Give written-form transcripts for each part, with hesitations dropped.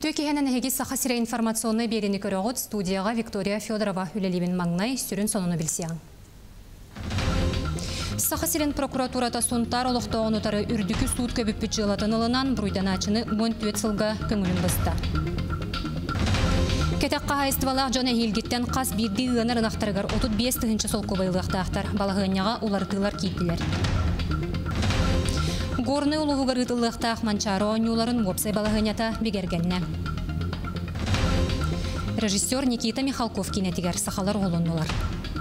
Төкехенен әйгі сақа сире информационный берені көріғыт студияға Виктория Федорова үлелебін маңнай сүрін соныны білсең. Сақа сирен прокуратурата сунтар олықтауын ұтары үрдікі суд көбіп бүтжелатын ылынан бұруйданачыны мон түйет сылға көңілін бұста. Кетек қағайыстывалақ жона елгеттен қас бірді ұғаныр ынақтарығар 35 тұхыншы сол көбайлықтақтар балағыняға олартылар кейттілер. Горны улуғығыр ұтылықтақ манчаро оңюларын вопсай балағынята бігергенне. Режиссер Никита Михалков кинетигер сақалар олынылар.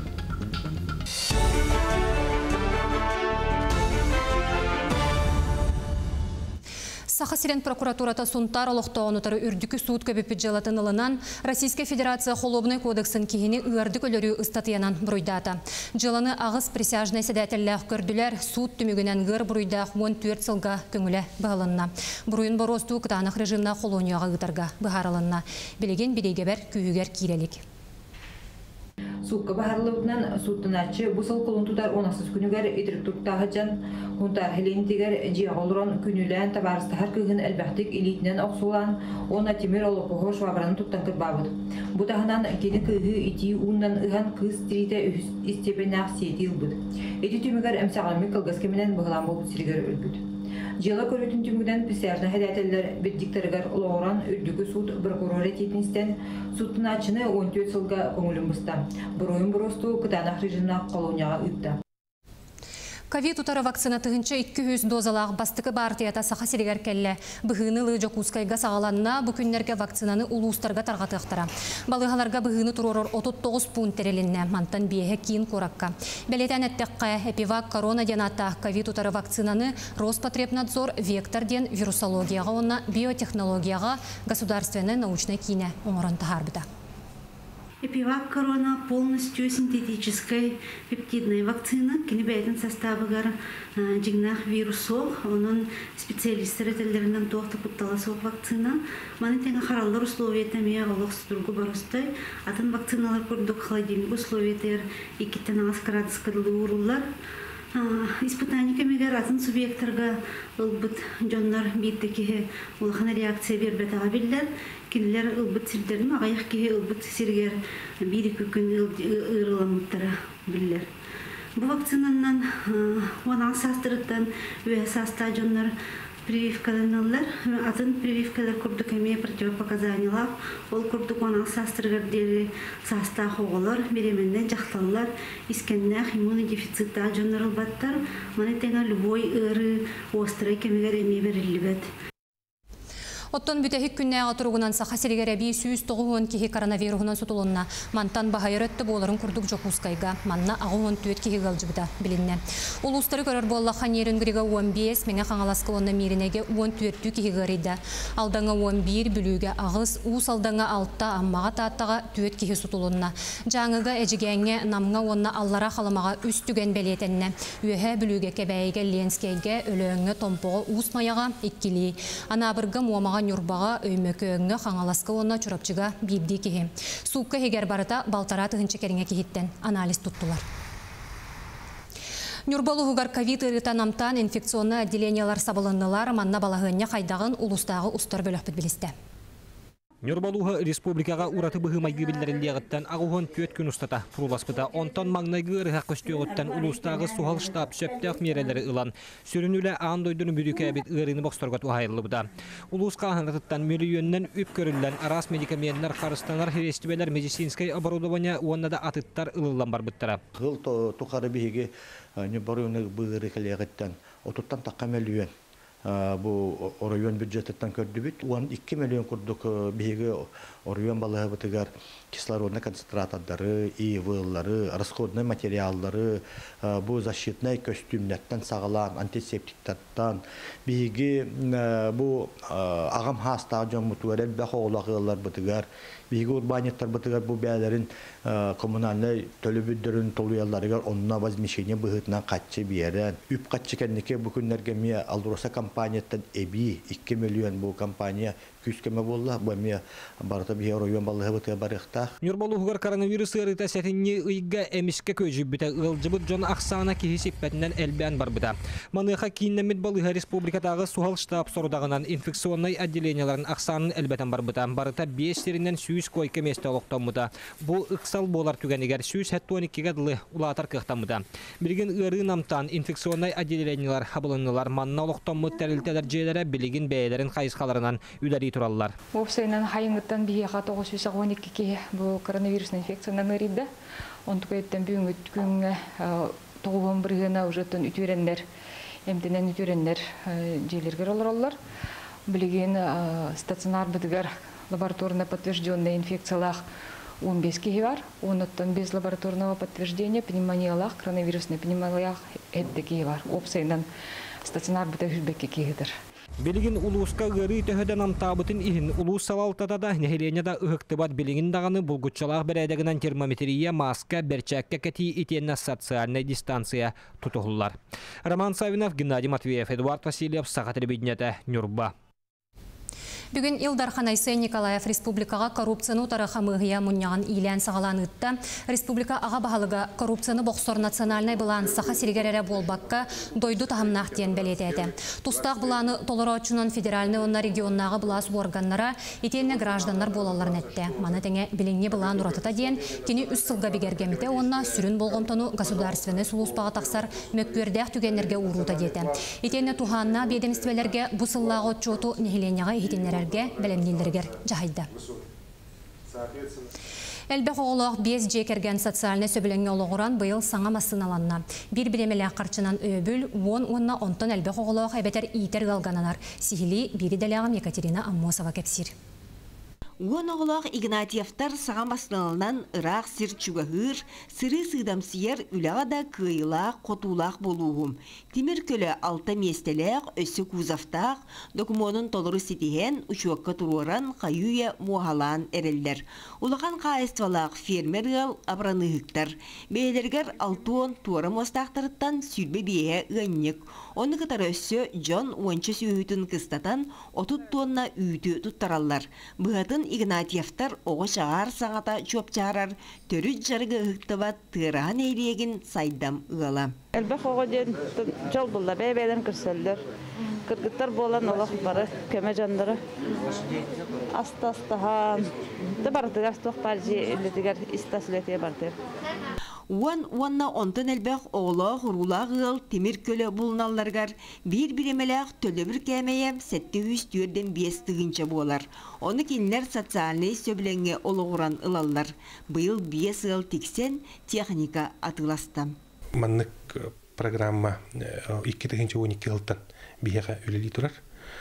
Сақа сирен прокуратурата сунтар олықтауын ұтары үрдікі суд көбіп жалатын ылынан Российская Федерация Холобный кодексын кейіні үөрді көлірі ұстатыянан бұруйдата. Жыланы ағыз присяжный седәтелләқ көрділер суд түмігінен ғыр бұруйдақ 14 сылға көңілі бағылынна. Бұруын боросту қытанық режимна колонияға ғытарға бұхарылынна. Білеген білегебер күйігер кейрелік. Суққа бағарлығынан суттыначы бұсыл қолын тұтар онасыз күнігер етірік тұқтағы жан Хунтар Хелентигер жиғолырон күнілән табарыстахар күйін әлбәқтік илетінен оқсулан, она темір олы қоғыр швабранын тұттан кірбабыд. Бұтағынан кені күйі ити ұннан ұған кыз тірейті істепенақ сеті ұлбыд. Эти түмігер әмсағалмы қылғыз кеменен бұғылан болып сіргер өлбід. Жылы көретін түмігден пісәрні хәдәтелер беддиктерігер олауыран үрдігі суд прокурор ететіністен суттың ачыны 14 сылға көңілін бұста. Бұройын бұросту қытанақ режимна колонияға үтті. Ковид утары вакцина тыгынча 200 дозалақ бастықы партията сақа сирегер кәлі. Бұғыны лы жокускайға сағаланна бүкінлерге вакцинаны улустарға тарғатықтыра. Балығаларға бұғыны тұророр 39 пункт терелінне мантан бейе кейін коракка. Бәлетен әттіққа эпивак корона денатта ковид утары вакцинаны Роспотребнадзор вектор ден вирусологияға онна биотехнологияға государственный научный кине оңырын тахарбыда. Эпивак корона полностью синтетическая пептидная вакцина, кинебейтен составыгар жигнах вирусов, он специалисттер этеллеринен тоқты путталасов вакцина. Манитенга хараллар условиятами олық стургу барыстай, атын вакциналар көрдік холодильник условиятер 2 градуска урулар. Испытаниями атын субъекттарға ылбыт жонлар бейттеке улахана реакция бербетаға білдер. Кинелер ылбыт сирдерін ағаяқ кеге ылбыт сиргер бейді көкін ырыламыттара білдер. Бұл вакцинаннан оңан састырыттан өе саста жонлар прививкаданылар, атын прививкалар көрдік әме противопоказаниялар, ол көрдік оңан састыргардері саста хоғылар, беременден жақталылар, искеннәқ иммунодефицита жонлар ылбаттар, маны тәңі любой ыры острай кемегер әме берілі бәд. Оттон бүтәхік күннәға тұрғынан сақа сирегер әбей сүйіз тоғуын кеге коронавирусынан сұтылынна. Мантан бағайыр өтті боларын күрдік жоқускайға. Манна ағуын түйет кеге ғалжыбыда білінне. Улустары көрір болла қанерін күріға 15, мене қаңаласқы онна мерінеге 10 түйеттүү кеге ғарейді. Алдаңа 11 бүліге ағыз, ұс алдаңа 6 аммаға тааттаға түйет кеге сұтылынна. Жаңыға әжігенге намға онна аллара қаламаға үстіген бәлетенне. Үйе бүліге кәбәйге ленскейге өлөңі томпоға ұс маяға иккілі. Анабырға муамаға Нюрбаға өймөкөңі қаңаласқы онна чұрапчыға бейбді кеге. Суққа хегер барыта балтара тұғынчы керіңе кехеттен анализ тұттылар. Нюрбалуғығар ковид ырытанамтан инфекционны отделениялар сабылынылар манна балағынне қайдағын улустағы ұстар бөліқпіт білісті. Нюрбалуға республикаға ураты бұғы майғы білдеріндеғіттен ағуғын көт күн ұстата пұруласпыта. Онтан маңнайғы ұрыға көстеғіттен улустағы суғал штаб сөптеғ мерелері ұлан. Сүрінілі ағандойдың бүрікі әбет ұғырыны боқстарғат ұғайылы бұда. Улусқа ағанатыттан миллионнен үп көрілден арас медикаменттер қарыстанар херестібелер медицинскай оборудования уаннада атыттар ұлылан бар бұттара. Ғыл тұқары бейге нюрбалуғының бұғыры кәлеғіттен отыттан таққа миллион. Bu orayın büdjetten kördü bit. 2 milyon kurduk bihi orayın balığı bıtıgar кислородный концентраторları, ивылları, расходный материалları, bu защитный костюмнеттен сағалан, антисептиктерден биги bu ağam hasta jön mutuelel бәхі олағылар быtıgar биги урбанеттер быtıgar bu бәлерин коммунальный төлөбүддөрүн толуяларыгар онна возмещение быһытынан катчы биерен үп катчы кеннеке bu күннерге ми алдураса компанияттан эби 2 миллион бу компания күскеме болла. Бу мен барта бие район баллыгы бите барыктах. Нюрбалугар коронавирус ырыта сәтинне ыйга эмиске көжүбүтә ылжыбыт жон аксана кихисиппәтнән элбән барбыта. Маныха киннәмит балыгы республикадагы сухал штаб сорудагынан инфекционный отделенияларын аксанын элбәтән барбыта. Барыта 5 териннән сүйүс койка месте олоктомута. Бу ыксал болар түгәнигәр сүйүс 12 дылы улатар кыктамыта. Билген ыры намтан инфекционный отделениялар хабылыннылар манна олоктомут тәрилтәләр җәйләре билеген бәяләрен кайыскаларынан үдәри тураллар. Опсайнан хайыңыттан биеға 912 бұл коронавирусный инфекцияны ырыйды. Онтукайттан бүгінгі күнге 9-11-гіна ұжыттын үтүренлер, емтінен үтүренлер жейлергер олар. Білген стационар бұдығар лабораторно подтвержденный инфекциялақ 15 кеге бар. Оныттан без лабораторного подтверждения пневмониялақ, коронавирусный пневмониялақ әдді кеге бар. Опсайнан стационар бұдығы хүлбекке кегедір. Билигин улуска гыры төһөдөн амтабытын иһин улус савалтатада нехиленеда ыһыктыбат билигин даганы булгуччалаах бередегинен термометрия, маска, берчакка кати итенна социальная дистанция тутуллар. Роман Савинов, Геннадий Матвеев, Эдуард Васильев, Саха телевидениеті, Нюрба. Бүгін Илдар Ханайсы Николаев республикаға коррупцияны тарыха мығыя мұнняған илән сағаланыдты. Республика аға бағалыға коррупцияны боқсор национальный бұлан саха сиргерері болбаққа дойду тағымнақ дейін бәлетеді. Тустақ бұланы толыры очынан федеральны онна регионнағы бұлас органнара етенне гражданлар болаларын әтті. Маны тәңе біліңне бұлан ұратыта дейін кені үс сылға бігергеміте онна сүрін болғымтыну государственный сулуспаға тақсар мөккөрдәқ түгенлерге ұрута дейті. Етенне туханна бедемістелерге бұсыллағы отчоту нехиленяға етенлері белемдилергер жахайда. Әлбәқ оғылық без жекерген социальны сөбіленге олығыран бұйыл саңа масыналанна. Bir bilemелі қарчынан өбіл, 10-10 әлбәқ оғылық әбетер иетер ғалғананар. Сихили бири дәләғым Екатерина Аммосова кәпсір. Уон оғылақ Игнатьевтар саға масыналынан ұрақ сір чуғағыр, сыры сыдамсияр үліғада күйілақ, қотулақ болуғым. Темір көлі алта местелек, өсі кузафтақ, докумонын толыры сетеген ұшуаққа тұруаран қайуя муағалан әрелдер. Улақан қайыствалақ фермергал абранығықтар. Бейлергер алтуон туарым остақтарыттан сүрбе бейе ғаннек. Оны қытар өсі Джон уанчы сүйітін кыстатан, отут туонна үйті тұттаралар. Бұғатын Игнатьевтар оғы шағар саңата чөпчарар, төрі жарғы ұқтыбат тырахан ейлеген сайдам ұғала. Әлбәқ оғы ден жол бұлда бәйбәйден кірселдер. Кіргіттар болан олақ бары көмі жандары. Аста-астахан. Бардығар тоқтар же үлітігер истасылетие барды. Уанна онтын әлбәқ оғылақ, ұрулақ ғыл, темір көлі бұлыналарғар, бір біремеләқ төлі бір кәмейем 700-5 тығынша болар. Оны кенілер социальный сөбіленге олығыран ылалар. Бұйыл 5 ғыл тексен техника атыластам. Маннык программа 2-12 ғылтан бейеға өлелі тұрар.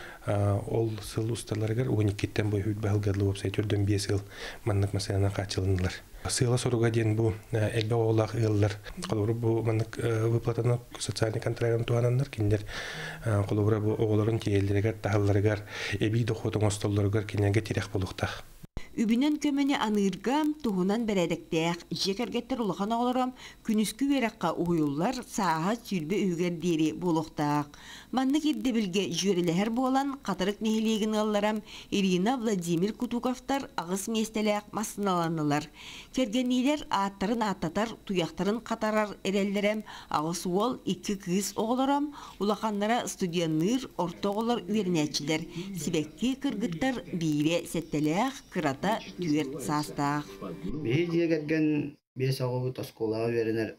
Ол сыл ұсталарығар 12-тен бой хүт бағылғадлы өпсай түрден 5 ғыл маннык масайана қачылынылар. Сыйла соруга ден бу элбе оолах ыллар. Колобур бу маннык выплатаны социальный контраган туананнар киндер. Колобур бу ооларын тиелдерегер, тахалларыгар, эби доходун остолларыгар киненге тирек болуктах. Үбінен көмені аныргам, туғынан бәрәдіктәк, жекергеттер ұлыған оғыларам, күніскі вераққа ұйылар, саға сүрбе үйгер дері болуқтақ. Манны керді білге жөрелер болан, қатырық нехелеген алларам, Ирина Владимир Кутуковтар ағыс местеләк масыналанылар. Кергенейлер аттарын аттатар, туяқтарын қатарар әрелдерем, ағыс ол 2 кыз оғыларам, ұлақанлара студияныр, орта оғылар үйернәтчілер. Сибекке кыргыттар бейре сәттеләк, кырата түйерт састақ. Бейде кәрген бес оғы тосколаға веренер,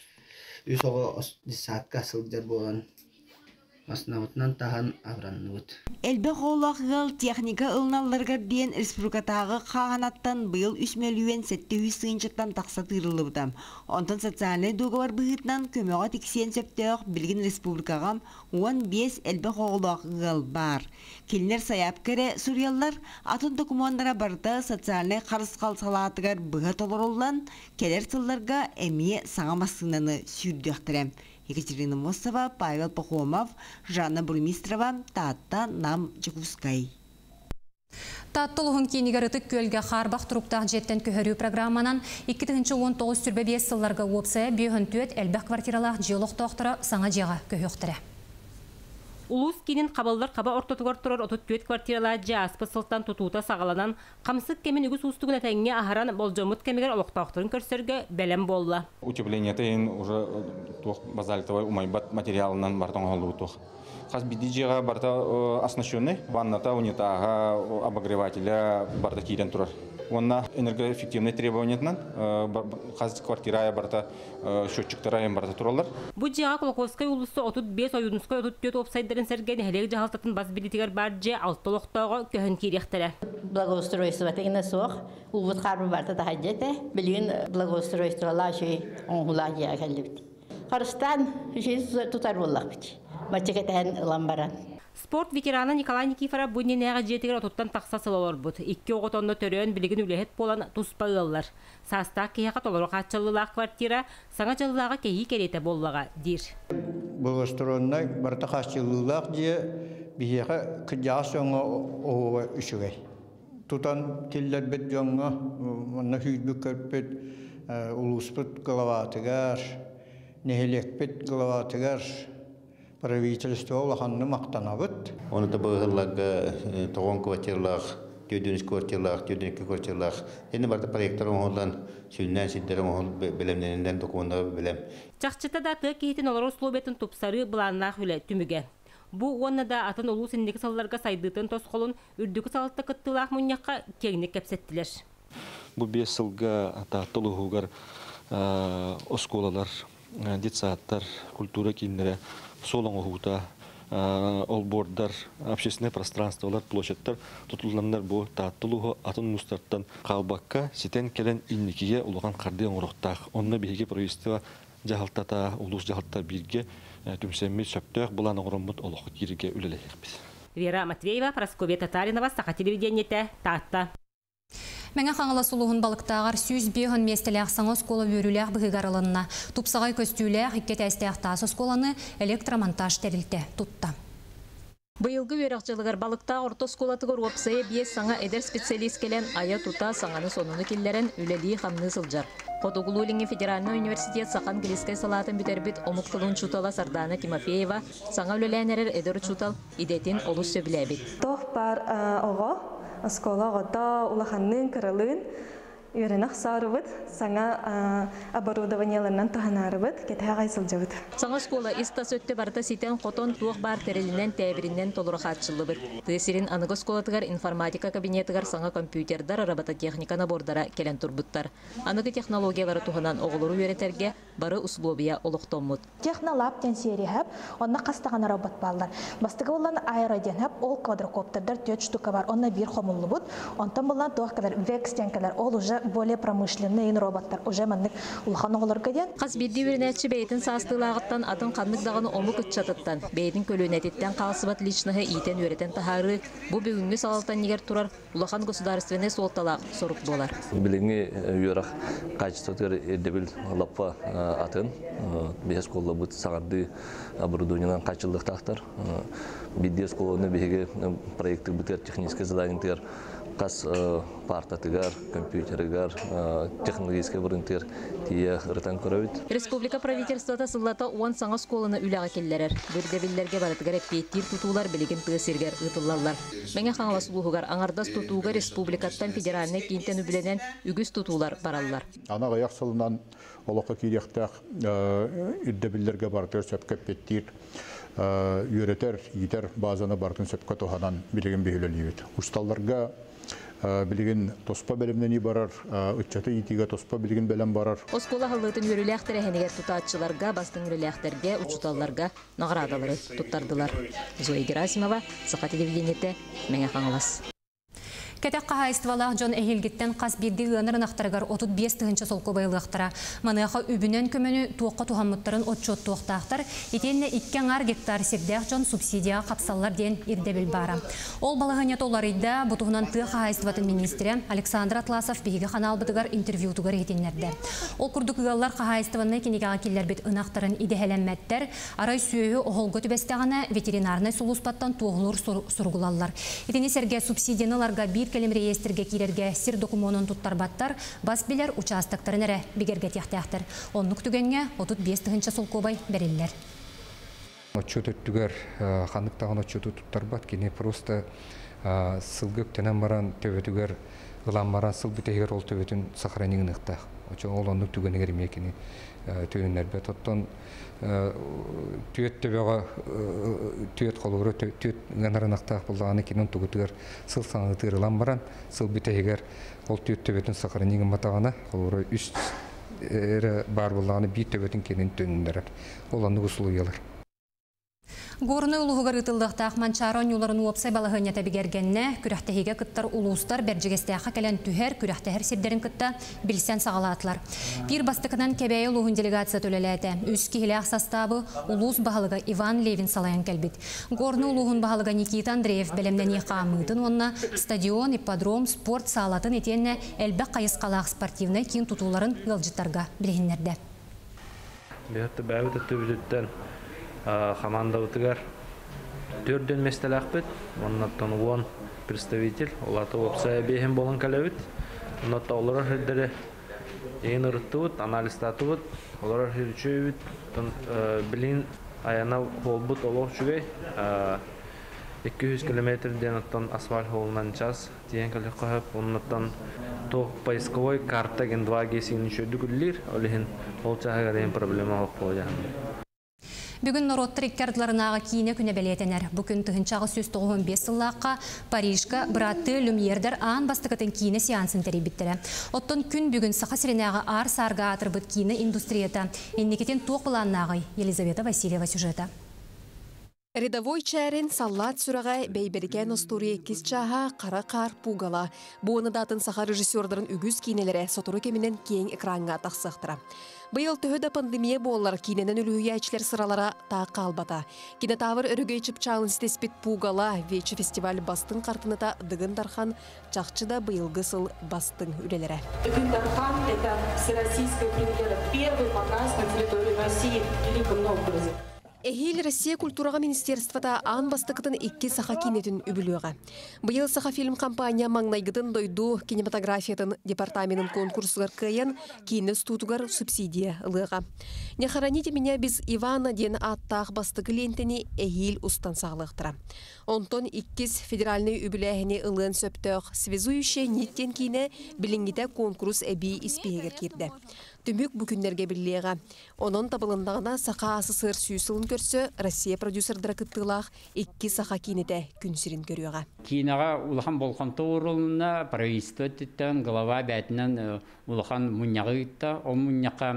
үс оғы дисатқа сылдар болған. Асынавытынан таған авраннығыт. Әлбәқ олағығыл техника ылналарғар дейін республикатағы қағанаттан бұйыл 3 миллион 700 сыңчықтан тақсатырылы бұдам. Онтан социальный договор бұғытынан көмеға тексен сөптеуқ білген республикағам 15 әлбәқ олағығыл бар. Келінер саяп кәрі Сурьяллар атын документара барда социальный қарысқал салатығар бұғат олырылдан келер сылларға әмие саңамасынаны сүрдіқтірем. Екатерина Мосова, Павел Пахомов, Жанна Бурмистрова, Тата Нам Джекускай. Таттылығын кенігерітік көлге қарбақ тұруптақ жеттен көхөрі программанан 2019 сүрбе 5 сылларға опсая бүйін төт әлбәқ квартиралақ жиолық тоқтыра саңа жеға көхіқтірі. Улус кинин қабалдар қаба ортотугар турар отут төт квартиралар жааспы сылтан тутута сағаланан, қамсық кемін үгіс устугuna тәңге ахаран болжомут кемигер олықтақтырын көрсерге бәлем болла. Утепление тейін уже базальтовый умайбат материалынан бартон олу тух. Хас бидиджиға барта оснащенный, ванната, унитага, обогревателя барта кирен турар. Онна энергоэффективный требованиятынан хас квартирая барта счетчиктара барта туралар. Бу жаға Колоковскай улусы отут 5 ойунускай отут 4 опсайдарын сәрген хелег жағалтатын бас билетигер бар же алтылықтағы көхін керектері. Благоустройство тегіне соқ, улвуд қарбы барта тахаджеті, білген благоустройствола шей оңғыла жеға кәліпті. Қарыстан шей тұтар боллақ біті. Бачекетен ламбаран. Спорт ветераны Николай Никифоров бұнненеға жетігер отуттан тақсасы олар бұд. 2 оғытонды төрен білігін үлехет болан тұспағылар. Састақ кейіға толыры қатшылылақ квартира саңа жылылағы кейі кереті боллаға дир. Бұлғыстырынна барта қатшылылақ дие бейеға күджаға соңы оғыға үшігей. Тұтан келдер бет жоңға, мұнна хүйдбі көрпет, ұлыспыт ғылаватығар, нехелекпет ғылаватығар, правительство олаханны мақтанабыт. Оны да бұғыллағы тоғын квартирлақ, төдініс квартирлақ, төдінікі квартирлақ. Енді барда проекттар оңғылдан сүйіннен сүйіндері оңғыл білемненінден документтағы білем. Чақчыта да тұғы кейтін олар ұслубетін тұпсары бұланнақ үлі түміге. Бұ оны да атын олу сендегі салларға сайдытын тосқолын үрдігі салытты қыттылақ мұнияққа кеңіне кәпсеттілер. Бұ 5 жылға тағытылығығар осколалар, детсаттар, культура кейіндері солоңы хута, олбордар, общественное пространстволар, площадьтар, тұтылғандар бұл тағыттылығы атын мұстарттан қалбаққа сетен келен инникеге ұлыған қарден ұрықтақ. Онына бейге правительство жағалтата, ұлыс жағалтар бірге түмсеммет сөптөк бұланы ғырымыт олығы кереге үлелейік біз. Вера Матвеева, Прасковья Татаринова, Сақа телевидениеті, Таатта. Мәңі қаңыла сұлуғын балықтағар сүйіз бейхін местеләқ саңа скола өріләқ бұғығарылынна. Тупсағай көстүләқ иккет әстәқтасы сколаны электромонтаж тәрілті тұтта. Бұйылғы өріқчылығыр балықтағы орта сколатығыр опсайы бес саңа әдер специалист келен ая тұта саңаны сонуны келлерін үлелі қамны сылжар. Қотуғылулыңы Федеральный университет Сақан Гіліскай салатын бүтербіт омықтылын чутала Сардана Тимофеева саңа үлеләнерер әдер чутал идетін олыс сөбіләбіт. Тоқ бар оғы. Скола гота улаханнын кырылын үйренақ сарыбыт, саңа оборудованияларынан тұханарыбыт, кетәға айсылжабыт. Саңа скола истас өтті барта ситен қотон туық бар терелінен тәбірінен толыры қатшылыбыт. Тысырин анығы сколатығар информатика кабинетығар саңа компьютердар робототехниканы бордара келен турбуттар. Анығы технологиялары туғынан оғылыры үйретерге бары условия олықтоммут. Технолаптен серияп, онна қастағаны робот балдар. Бастығы олан аэроденап, ол квадрокоптердар 4 штука бар, онна бір қомылы бұд. Онтан болан туақ кадар векстенкалар, ол уже более промышленные роботтар уже маннык улхан оғылырға ден. Қас бидді өрінәтші бейтін састылағыттан атын қандық дағаны омық үтчатыттан. Бейтін көлөнәтеттен қалсыбат личнығы итен өретін тахары. Бұ бүгінгі салалтан негер тұрар улахан государственный солталақ сорук болар. Біліңі үйерақ качествотыр ердебіл лаппа атын. Бейс қолы бұд сағарды оборудованиянан қачылдық тақтар. Бидді сколыны бейге проекты бұтер технический задайынтер. Қас партатыгар, компьютерыгар, технологический вырынтыр тие ыртан көрөбіт. Республика правительствота сыллата уан саңа сколыны үліға келлерер. Бүрдебілерге баратыгар әппеттир тұтулар білеген тығысыргер ұтылалар. Мәңе қаңыла сұлуғығар аңардас тұтуға республикаттан федеральны кейінтен үбіленен үгіз тұтулар баралар. Ана ғаяқ сылынан олыққа кейректақ үрдебілерге баратыр сөпкі әппеттир. Үйретер, етер базаны бартын сөпкі тұханан білеген бейілелейбет. Ұсталларға білген тоспа бәлемнені барар, үтчаты етіге тоспа білген бәлем барар. Оскола халытын өріләқтері әнегер тұтатшыларға, бастың өріләқтерге, ұчуталларға нағырадалары тұттардылар. Зоя Герасимова, Сақа телевидениеті, Мәңе қаңылас. Кәтәк қағайыстывалақ жон әйелгеттен қас бірді ғанырын ақтарығар 35 тұғынша солқы байылықтыра. Маныяқа үбінен көмені туаққа туғамыттарын отчот туақтақтар, етеніне 2 гектар сердеқ жон субсидия қапсалар ден ирдебіл бара. Ол балығыне толарыйда бұтығынан тұғы қағайыстыватын министрі Александр Атласов бейгі қанал бұтығар интервью тұғыр етенлерді. Ол күрдік ғалар қағайыстыванны кенегаға келер бет ұнақтарын идехәләммәттер, арай сүйеуі оғылғы түбестіғана ветеринарны сұлуспаттан туғылыр сұрғылалар. Етені серге субсидияларға келем реестрге кирерге сир документын туттарбаттар, бас билер участоктарын әрі бігерге тияқтаяқтыр. Онлық түгенге 35 тұғынша солқобай бәрелілер. отчет өттүгөр хандыктаган отчету туттарбат кини просто сылгып тенен баран төбөтүгөр ылан баран сыл битегер ол төбөтүн сохранигныкта очо ол онну түгөнегер мекини төөннербет оттон түйөт төбөгө түйөт колууру түйөт ганарынактаак буллаганы кинин тугутугар сыл саңытыр ылан баран сыл битегер ол түйөт төбөтүн сохранигин матагана колууру үч бар буллаганы бир төбөтүн кинин төнүндөрөр ол онну усулуялар. Горны улуғығыр ұтылдықтақ манчарон юларын уопсай балығыня табигергенне, күрәқтәхеге кыттар улуыстар бәржігестәқі кәлін түхер, күрәқтәхер сепдерін кытта білсен сағалатылар. Бір бастықынан кәбәйі улуғын делегация төлеләді. Үз кихілі ақсастабы улуыз бағылығы Иван Левин салайын кәлбет. Горны улуғын бағылығы Никита Андреев бәлемнен еқамыдың онна стадион, ипподром, спорт салатын етенне әлбәқ қайысқалақ спортивны кейін тұтуларын ғылжыттарға білгенлерді. Команда утыгар төрдөн местелак бит. Оннан он представитель олаты опсая бехем болон калебит. Оннан олар хедере эң ырыттыбыт, анализ татыбыт, олар хедчөбүт. Билин аяна болбут олох жүгөй. 200 км-ден оттон асфальт холунан час тиен калек кахып, оннан ток поисковой карта ген 2G сигничөдү күллир, олехин ол чагага дейин проблема ок болжан. Бүгін Нороттыр иккардыларынаға кейіне күні бәлетенер. Бүгін тұхынчағы сөз 95 сыллаққа Парижға Братты Люмьердер аң бастықытын кейіне сеансын тәребіттірі. Оттон күн бүгін сақа сіренеға ар сарға атырбыт кейіне индустрията. Еннекетен тоқ бұланнағы Елизавета Васильева сюжета. Рядовой чәрін саллат сүрағай бәйберген остурия кесчаға қара қар пугала. Буыны датын сақа режиссердарын үгіз кейнелері сотыру кемінен кейін экранға тақсықтыра. Быйыл төхөдө пандемия боллар киненен үлүүячилер сыралара тааққа албата. Кинетавыр өрөгөйчіп чалын стеспит пугала вечі фестиваль бастың қартыныта дығын дархан чақчыда быйылғы сыл бастың үлелері. Дығын дархан – это всероссийская премьера, первый показ на территории России в Великом Новгороде. Эхил Россия культураға министерствода аң бастықытын 2 саха кинетін үбілуға. Бұйыл саха фильм компания маңнайгытын дойду кинематографиятын департаментін конкурсығар кайын кейіні студугар субсидия ылыға. Не хороните меня без Ивана ден аттақ бастығы лентені эхил устан сағылықтыра. Онтон 2 федеральный үбіләхіне ылын сөптөқ связующие ниттен кейіні білінгіде конкурс әбей испегер керді. Түмік бүкіндерге біліға. Онын табылындағына сақа асы сыр сүйсілін көрсі, Россия продюсердары кыттылақ 2 сақа кейінеті күнсірін көріға. Кейінаға улахан болған тоғырылына правительство түттен голова бәтінен улахан мұняғы үтті. Ол мұняға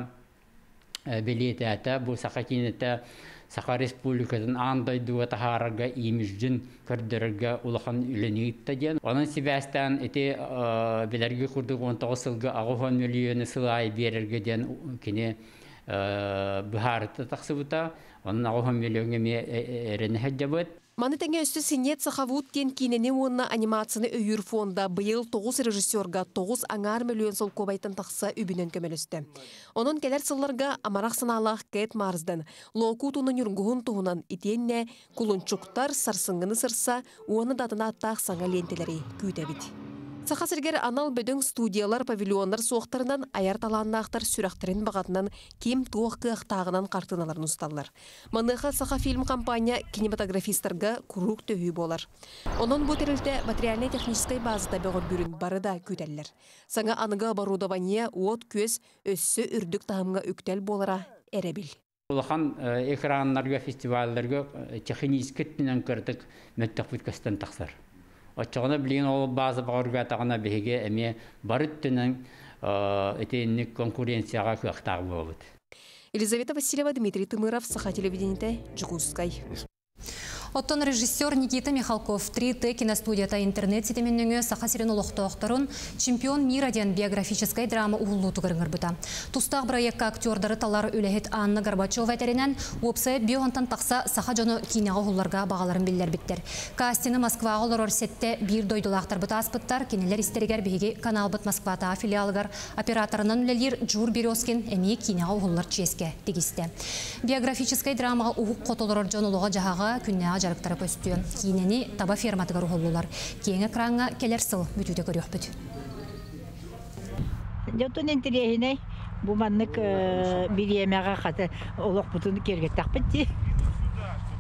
білеті әті бұл сақа кейінеті Саха республикадан андайдуға тахарарға имижден көрдірге улахан үлені үтті ден. Оның себәстен әте білерге құрдық 19 сылғы 10 миллионы сылай берерге ден кене бұхарыты тақсы бұта. Оның 10 миллионы әріні әдді бұд. Маны тәңе өсті сенет сақавуд кен кейнені онына анимацияны өйір фонда бұйыл 9 режиссерға 9 аңар миллион сол көбайтын тақса үбінен көмелісті. Оның келер сылларға амарақ сыналақ кәет марыздың. Локу тұнын үргіғын тұғынан итенне құлынчуқтар сарсыңғыны сырса, оны датына аттақ саңа лентелері күйтәбіт. Сақасыргер анал бөдің студиялар, павильонлар соқтарынан аяр таланнақтар сүрәқтерін бағатынан кем тоқ қықтағынан қартыналарын ұсталар. Маныға сақа фильм компания кинематографистарға күрук төхі болар. Onun bu terilde материальный технической базыда бөгір бүрін бары да күтәлілер. Саңа аныға оборудование, от көз, өссі үрдік тағымға үктәл болара әребіл. Улахан экранларга, фестивальларга техническеттінен көрдік мәттіқ бүткістен тақсар. Отчағына білген ол базы бағырға тағына бейге әме барыттының әтейінік конкуренцияға көқтағы болып. Елизавета Васильева, Дмитрий Тымыров, Саха телевидениеті, Джигузскай. Оттон режиссер Никита Михалков 3Т киностудията интернет-сетеменніңі сақа сирен олықтауқтарын чемпион мира ден биографической драма ұғылу тұғырыңыр бұта. Тұстақ проектка актердары талары өләхет Анна Горбачева әтерінен опсай биоғантан тақса сақа жоны кинеға ғылларға бағаларын білдер біттер. Кастины Москва ғылыр орсетте бір дойдылақтар бұта аспыттар, кенелер істерігер бейге канал бұт Москвата филиалығар операторынан үлелер Джур Березкин әме кинеға ғыллар ческе тегісті. Биографической драмаға ұғық қотылыр жонылыға жағаға күнне жарықтары көстіі. Кейінені таба ферматығар ұғылылар. Кейінгі қыраңға келер сыл бүтуді көрек бүт. Жотын ентерейіне бұл маннық бір емеға қаты олық бұтыны кергеттақ бітті.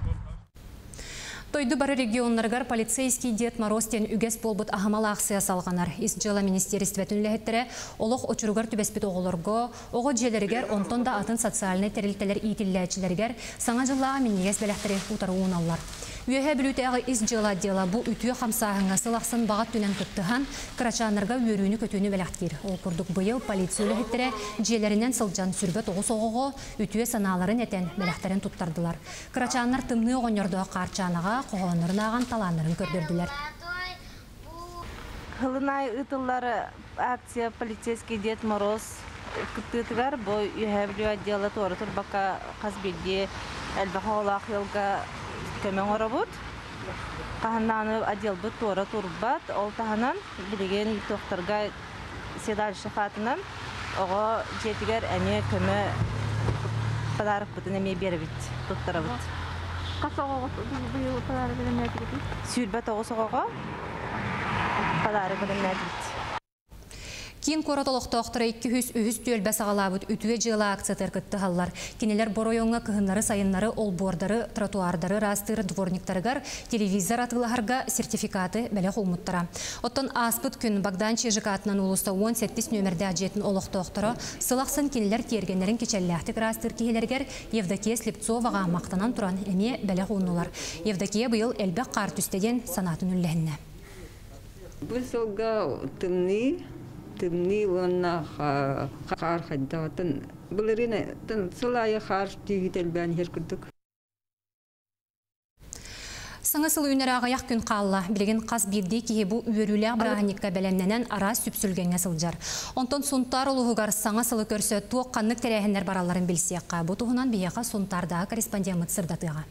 Тойду бары регионларгар полицейский Дед Морозтен үгес болбут ахамал акция салганар. Ис жыла министерстветін ләхеттері олық очуругар түбеспет оғылырго, оғы желергер онтон да атын социальный терилтелер итилләчілергер саңа жыллаға миннегес бәләхтері ұтаруын аллар. Үйәһә білутәғі ис жыла дела бұ үтіе қамсағыңа сылақсын бағат түнен күттіған қырачанырға өрүүні көтіні бәләхтер. Ол күрдік бұйыл полиция ләхеттері желерінен сылжан сүрбет оғыс оғығы үтіе саналарын әтен бәләхтерін тұттардылар. Қырачаныр тымны оғынырды қарчанаға қоғанырын аған таланырын көрдірділер. Хылынай ұтылары акция полицейский Дед Мороз күттігар бұл үйәһә білуі дела торы тұрбаққа қазбелге әлбәқі олақ елға көмең орабыт. Қағаннаны отдел бұт тора турбат, ол тағанан білеген тоқтарға седалшы қатынан оға жетігер әне көмі подарық бұтын әме бері біт, тұттары бұт. Қасы оға бұйыл подарық білім әті бет? Сүйілбәт оғыс оға подарық білім әті бет. Кин коратолоқтоқтыры 200 төлбә сағалабыд үтуе жыла акциятер кітті халлар. Кенелер боройонға кығынлары сайынлары, олбордары, тротуардары, растыр, дворниктарыгар, телевизор атылығарға сертификаты бәлі қолмыттыра. Оттан аспыт күн Богдан Чежикатынан улыста 17 нөмірді әджетін олықтоқтыры, сылақсын кенелер тергенлерін кечәлләқтік растыр кейлергер Евдокия Слепцоваға мақтанан тұран әме бәлі қолнулар. Евдокия бұйыл әлбәқ қар түстеден санатын үлләхінне. Бұл сылға тымны онна қар қаддағатын бұлырына сылайы қар түйгітелбән еркірдік. Саңысыл үйнер ағаяқ күн қалла, білген қаз бірде кейі бұл үйерулер бірағаникка бәлемненен ара сүпсүлгенге сылжар. Онтон сұнтар ұлығығар саңысылы көрсі туық қаннық тәрәхіндер бараларын білсеққа. Бұл тұғынан бейеқа сұнтардағы корреспондент сырдатыға.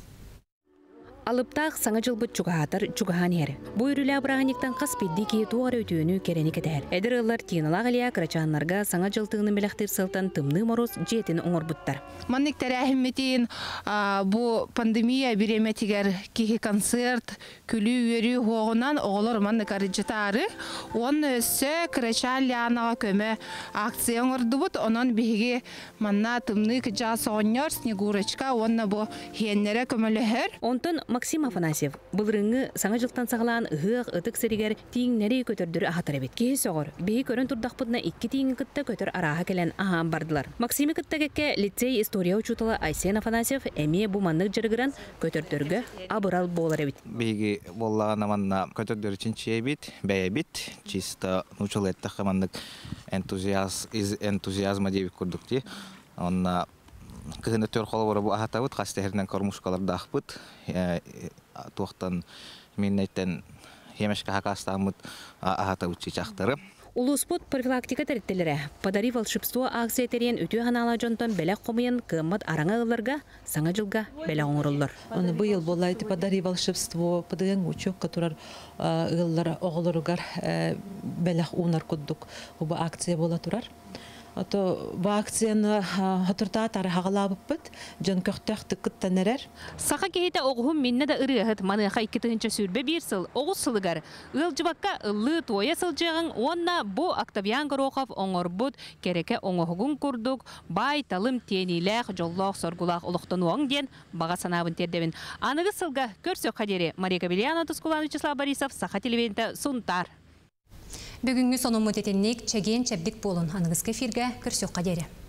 Алыптақ саңа жылбыт чуғатыр чуғахан ері. Бұл үрілі абырағаниктан қас бедді кей туғар өтуіні керені кетер. Әдір ұллар тиынылақ әлия қырачанларға саңа жылтығыны біліқтер сылтан тымны мороз жетін оңыр бұттар. Манник тәрәхімметейін бұл пандемия біреметігер кейі концерт, күлі үйері оғынан оғылыр манник арыджетары. Оны өсі қырачан лиянаға көмі акция оңырды бұд. Онын бігі манна тымны кіжасы оңыр снегурочка, оны бұл хеннері көмілігір. Максим Афанасьев бұл рыңы саңа жылтан сағылан ғық ұтық сірігер тиіңнері көтердірі ағатыр әбет. Кейі соғыр, бейі көрін тұрдақпыдына 2 тиіңі күтті көтір араға келен ағам бардылар. Максимі күттәгекке лицей история учутылы Айсен Афанасьев әме бұманлық жырғыран көтердіргі абырал болар әбет. Бейгі боллаған аманна көтердір чинчи әбет, бәй әбет, чисто нучыл әтті қаманлық энтузиазма дейбік көрдікте. Онна кыһыны төр холо бора бу ахатабыт кастехернен кормушкаларда ахпыт туохтан миннеттен хемешка хакастамыт ахатабыт чичактары. Улуспут профилактика тәреттелері. Подари волшебство акция терен өту ханала жонтон бәлек қомыйын кыммат араңа ылларға, саңа жылға бәлек оңырылыр. Бұл болайды подари волшебство, падыган учок, которар ыллар оғылырығар бәлек уынар күддік. Бұл акция бола тұрар. Бұл акцияны hatırta tarı hağalabıp bit, can köxtəx tıqqıttan erer. Sağa кейті оғығым менне да ырығыт, маныға 2 тыгынча сүрбе бір сыл, оғыз сылығар. Ыл жыбаққа ылы туая сылжығын, онна бұ Октавиан Горохов оңыр бұд, кереке оңығығын күрдік, бай талым тениләқ, жоллақ, соргулақ, ұлықтан оң ден, баға санабын тердевін. Анығы сылға көрсек қадері Мария Кабельяна Тускулан Вячеслав Борисов, Саха телевизионда Сунтар. Бүгінгі соның мұтетіннек чәген чәбдік болын. Анығыз кефирге көрсек қадері.